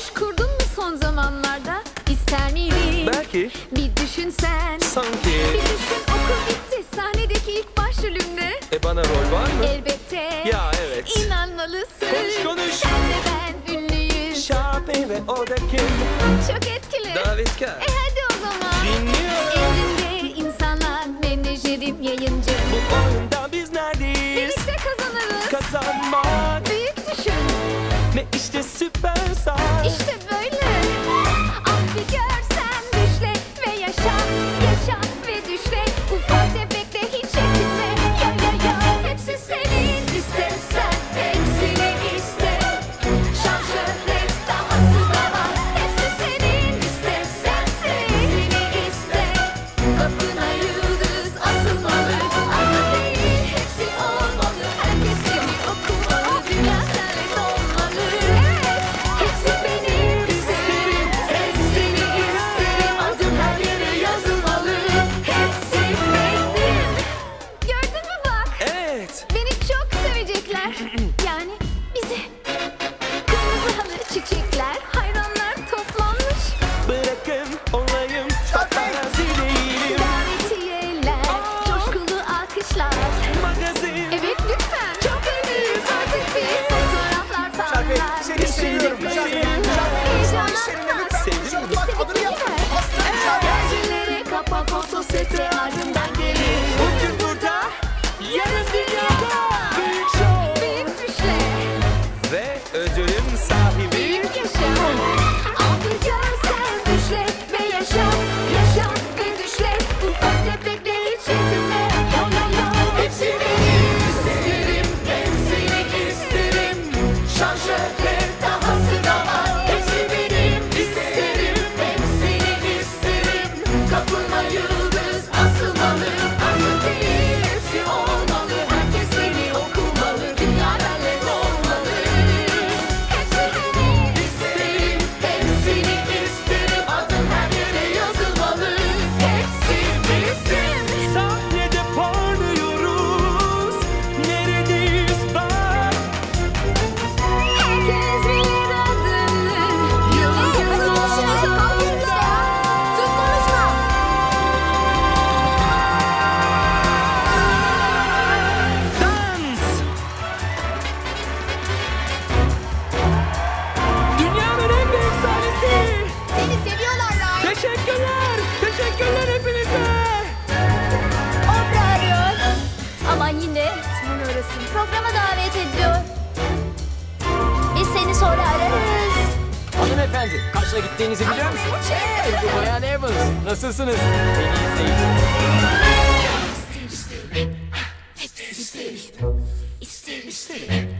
Hiç kurdun mu son zamanlarda? İster miydin? Belki. Bir düşünsen. Sanki. Bir düşün, okul bitti. Sahnedeki ilk başrolümde. Bana rol var mı? Elbette. Ya evet. İnanmalısın. Konuş. Sen de ben ünlüyüz. Şahin ve o da kim? Çok etkili. Davetkar. Hadi o zaman. Dinliyorum. Elinde insanlar, menajerim, yayıncı. Bu oyunda biz neredeyiz? Birlikte kazanırız. Kazanmak. Büyük düşün. Ve işte süperstar. İşte böyle. Ah bir görsen düşle ve yaşa. Yaşa ve düşle. Ufak tefekle hiç çekinme. Ya ya ya. Hepsi senin. İstersen hepsini iste. Şarjörler dahası da var. Hepsi senin. İstersen hepsini iste. Kapına yıldız asılmalı. Ama değil hepsi olmalı. Herkes seni okumalı. Dünya senle dolmalı. Evet. Hepsi benim. İsterim. Hepsini isterim. Adım her yere yazılmalı. Hepsi benim. Gördün mü bak? Evet. Beni çok sevecekler. Yani bizi. Kırmızı halı, çiçekler, hayranlar toplanmış. Bırakın olayım. Paparazzi değilim. Davetiyeler, coşkulu alkışlar. Magazin. Evet lütfen. Çok ünlüyüz artık biz. Fotoğraflar Şarkı, falan. seni seviyorum. Sevdin mi? Adını yaz. Gözlere kapak o sosyete ardından gelir. Bugün burada, yarın dünyada. Büyük show. Büyük düşle, Ve ödülün sahibi. büyük yaşa. Al bir görsen düşle ve yaşa. Yaşa ve düşle. Ufak tefekle hiç yetinme. Yo yo yo. Hepsi benim. İsterim, hepsini isterim. Şarjörler dahası da var. Hepsi benim. İsterim, hepsini isterim. Kapıma yıldız asılmalı. Artık değil, hepsi olmalı. Herkes beni okumalı. Dünya benle dolmalı. Hepsi benim. İsterim, hepsini isterim. Adım her yere yazılmalı. Hepsi bizim. Sahnede parlıyoruz. Neredeyiz bak. Herkes bilir adını. Yıldız olmalı. Sus konuşma. Dans. Dünyanın en büyük sahnesi. Seni seviyorlar lan. Teşekkürler. Teşekkürler hepinize. Opera arıyor. Ama yine sonra arasın. Programa davet ediyor. Biz seni sonra ararız. Hanımefendi, kaçla gittiğinizi biliyor musunuz? Hey, bu Bayan Evans. Nasılsınız? Beni izleyin. İster.